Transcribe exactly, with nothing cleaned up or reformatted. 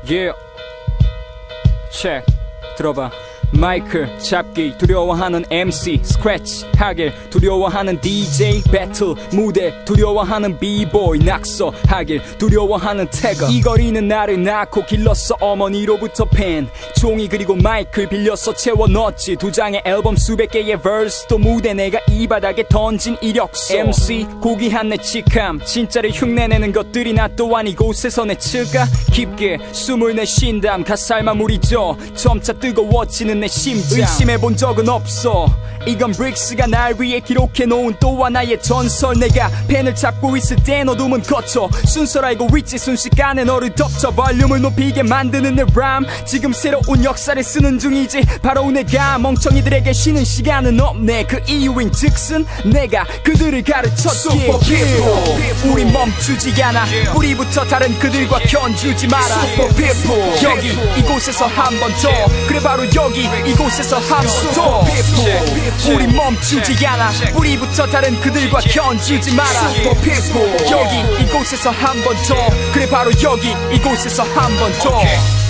Yeah. check. 들어봐. 마이크 잡기 두려워하는 엠씨 스크래치 하길 두려워하는 디제이 배틀 무대 두려워하는 비보이 낙서하길 두려워하는 태거 이 거리는 나를 낳고 길렀어 어머니로부터 펜 종이 그리고 마이크를 빌려서 채워 넣었지 두 장의 앨범 수백 개의 verse 또 무대 내가 이 바닥에 던진 이력서 엠씨 고귀한 내 직함 진짜를 흉내내는 것들이 나 또한 이곳에서 내 칠까 깊게 숨을 내쉰담 가살만 무리져 점차 뜨거워지는 내 심장 의심해본 적은 없어 이건 브릭스가 날 위해 기록해놓은 또 하나의 전설 내가 펜을 잡고 있을 땐 어둠은 거쳐 순서를 알고 있지 순식간에 너를 덮쳐 볼륨을 높이게 만드는 내 람 지금 새로운 역사를 쓰는 중이지 바로 내가 멍청이들에게 쉬는 시간은 없네 그 이유인 즉슨 내가 그들을 가르쳤기에 yeah. 우리 멈추지 않아 뿌리부터 다른 그들과 견주지 마라 여기 이곳에서 한 번 더 그래 바로 여기 이곳에서 한 번 더 우리 멈추지 않아 뿌리부터 다른 그들과 견주지 마라 여기 이곳에서 한 번 더 그래 바로 여기 이곳에서 한 번 더